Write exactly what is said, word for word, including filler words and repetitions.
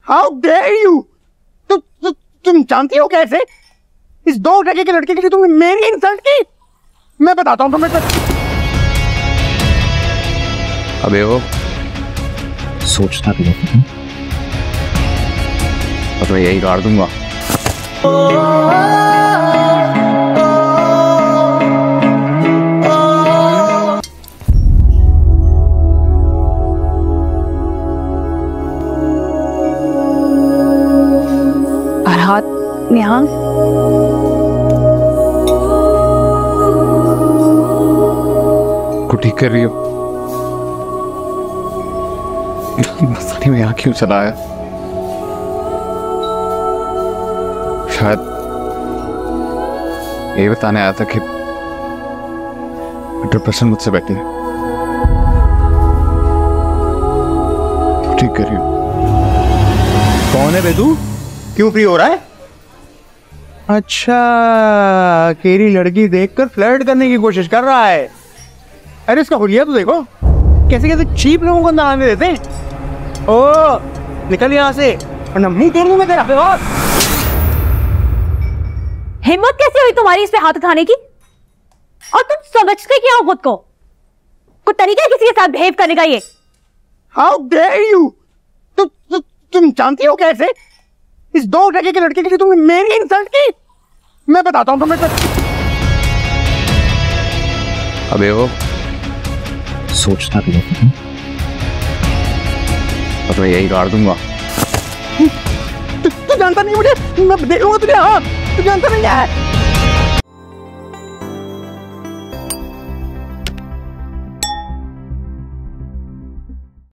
How dare you! तु, तु, तुम जानती हो कैसे इस दो टके के लड़के के लिए तुमने मेरी इंसल्ट की? मैं बताता हूँ तुम्हें। अबे वो सोचना भी नहीं, और मैं यही गाड़ दूंगा। अरहात नेहा, को ठीक कर रही हो? मस्ती में यहाँ क्यों चला आया? शायद ये बताने आया था कि हंड्रेड परसेंट मुझसे बैठी है। ठीक कर रही हो? कौन है बे तू? क्यों फ्री हो रहा है? अच्छा, केरी लड़की देखकर फ्लर्ट करने की कोशिश कर रहा है। अरे इसका हुलिया तो देखो, कैसे कैसे चीप लोगों को अंदर आने देते हैं। ओ निकल यहाँ से वरना मुंह तोड़ दूंगा तेरा। हिम्मत कैसे हुई तुम्हारी इस पे हाथ उठाने की? और तुम समझते क्या हो खुद को? कुछ तरीका है किसी के साथ बिहेव करने का? ये हाउ डेयर यू! तु, तु, तुम जानती हो कैसे इस दो टके के लड़के के लिए तुमने मेरी इंसल्ट की? मैं बताता हूँ तुम्हें। अबे वो सोचना भी नहीं, और मैं यही गाड़ दूंगा। तू, तू जानता नहीं मुझे, मैं देखूंगा तुझे। हाँ, तू जानता नहीं है।